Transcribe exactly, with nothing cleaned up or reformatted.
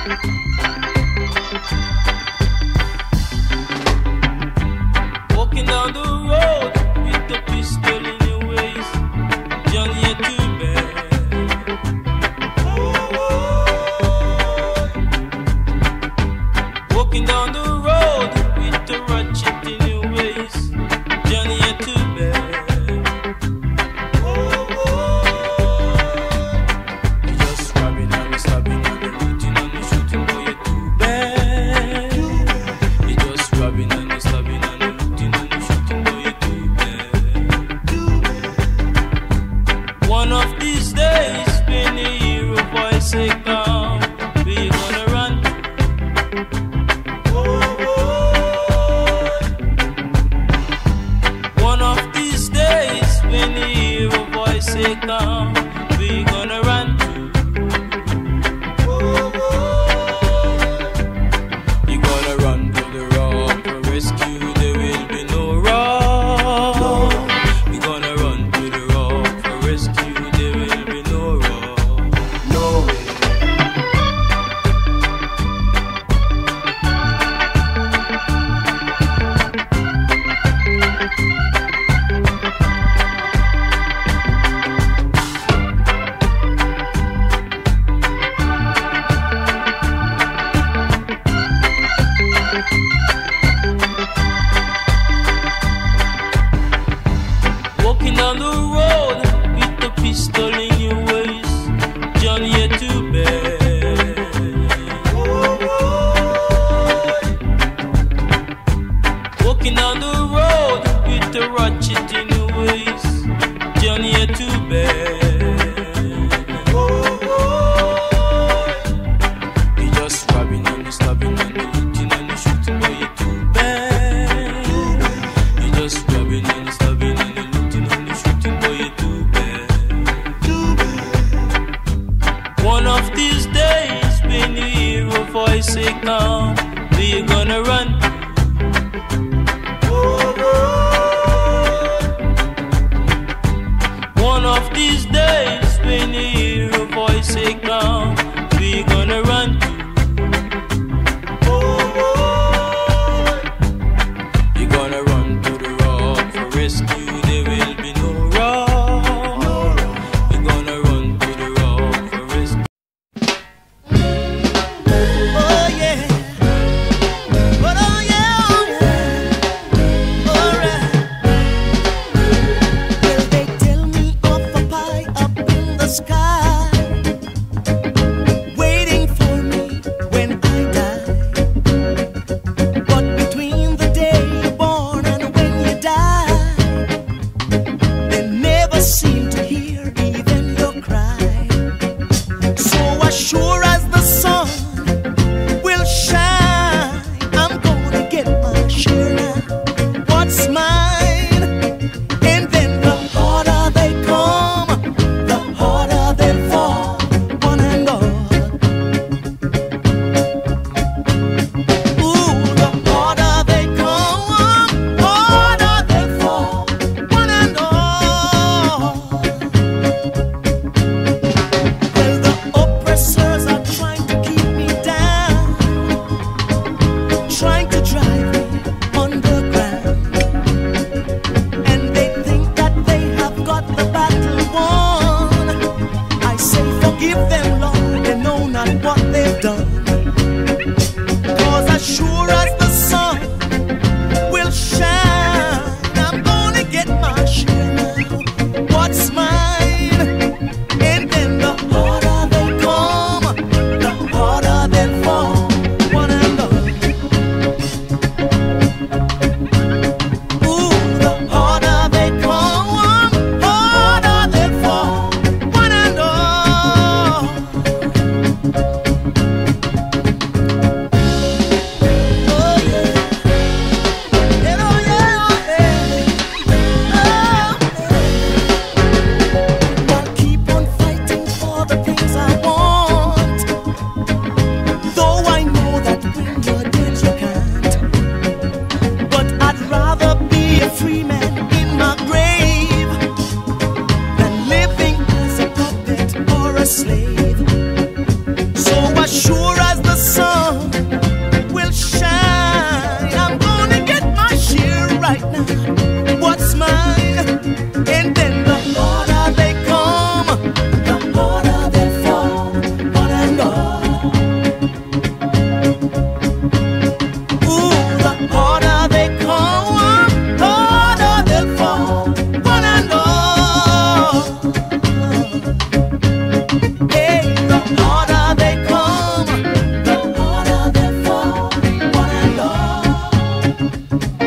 Walking down the road with the pistol in your waist, Johnny, you're too bad. Walking down the road with the ratchet in your waist, Johnny, you're too bad. You're just stabbing and stabbing and looting and shooting, boy, you're too bad. You're just stabbing and stabbing and looting and shooting, boy, you're too bad. One of these days, when you hear a voice say come, where you gonna run? One of these days, when you hear a voice say come, where you gonna run to? You gonna run to the rock for rescue, there will be no rock. You gonna run to the rock for rescue, there will be no rock. No way. Walking down the road with the pistol in your waist, Johnny, you're too bad. Walking down the road with the ratchet in your waist, Johnny, you're too bad. You're just stabbing and stabbing and looting and shooting, boy, you're too bad. You're just stabbing and stabbing and looting and shooting, boy, you're too bad. One of these days, when you hear a voice say come, where you gonna run? One of these days. rock.